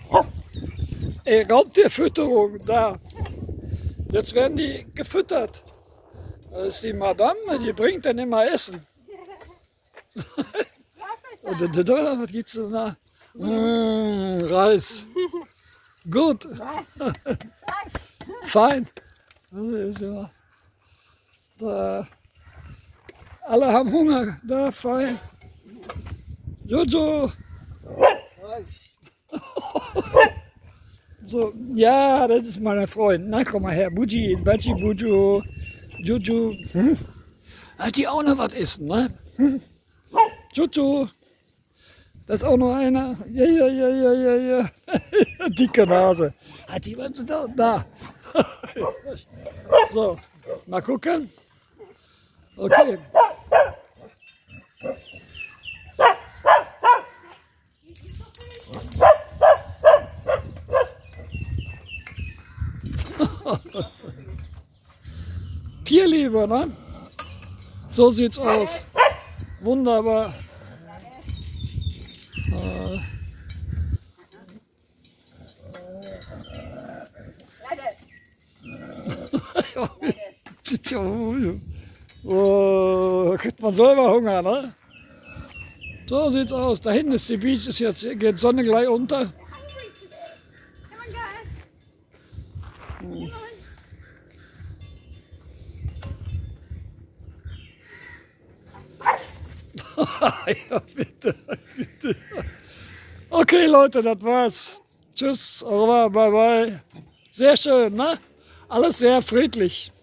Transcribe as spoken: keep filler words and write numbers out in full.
Ey, Raubtierfütterung, da. Jetzt werden die gefüttert. Das ist die Madame, die bringt dann immer Essen. Was gibt's denn da? Mmh, Reis. Gut. Fein. Da. Alle haben Hunger. Da, fein. Jojo. So, ja, das ist mein Freund. Na, komm mal her. Buji, Baji, Buju, Juju. Hm? Hat die auch noch was essen, ne? Hm? Juju. Das ist auch noch einer. Ja, ja, ja, ja, ja, ja. Dicke Nase. Hat die was da? Da. So, mal gucken. Okay. Tierliebe, ne? So sieht's aus. Wunderbar. Äh. Oh, kriegt man selber Hunger, ne? So sieht's aus. Da hinten ist die Beach, ist jetzt geht Sonne gleich unter. Hm. Ja, bitte, bitte. Okay, Leute, das war's. Tschüss, au revoir, bye bye. Sehr schön, ne? Alles sehr friedlich.